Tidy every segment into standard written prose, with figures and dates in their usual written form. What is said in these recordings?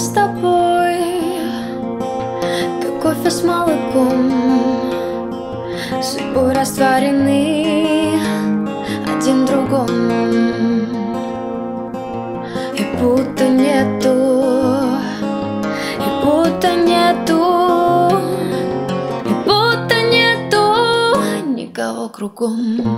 с тобой, как кофе с молоком, судьбой растворены один в другом. И будто нету, и будто нету, и будто нету никого кругом.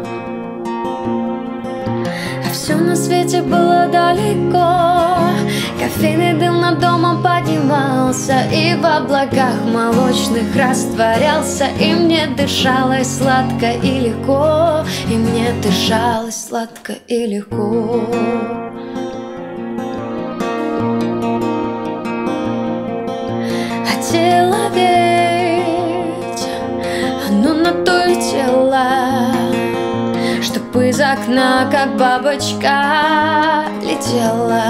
А все на свете было далеко, кофейный дым над домом поднимался, и в облаках молочных растворялся. И мне дышалось сладко и легко, и мне дышалось сладко и легко. А тело ведь, оно на то и тело, чтоб из окна, как бабочка, летела,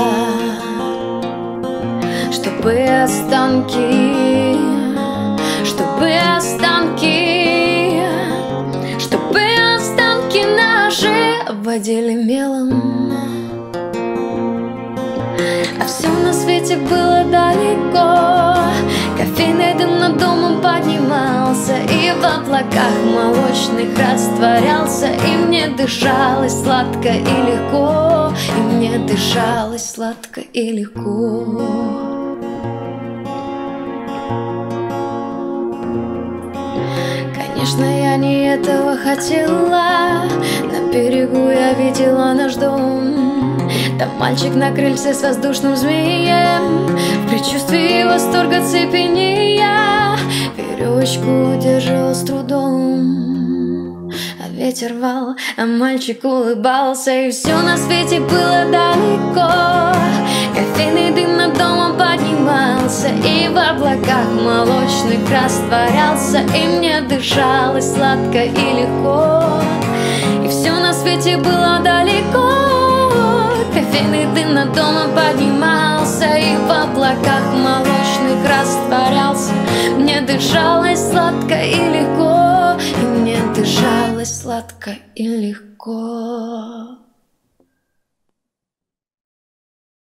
чтобы останки, чтобы останки, чтобы останки наши обводили мелом. А все на свете было далеко, кофейный дым над домом поднимался, и в облаках молочных растворялся. И мне дышалось сладко и легко, и мне дышалось сладко и легко. Конечно, я не этого хотела. На берегу я видела наш дом, там мальчик на крыльце с воздушным змеем, в предчувствии восторга цепенея веревочку удерживал с трудом. А ветер рвал, а мальчик улыбался. И все на свете было далеко, кофейный дым над домом поднимался, и в облаках молочных растворялся. И мне дышалось сладко и легко. И все на свете было далеко, кофейный дым над домом поднимался, и в облаках молочных растворялся. Мне дышалось сладко и легко, и мне дышалось сладко и легко.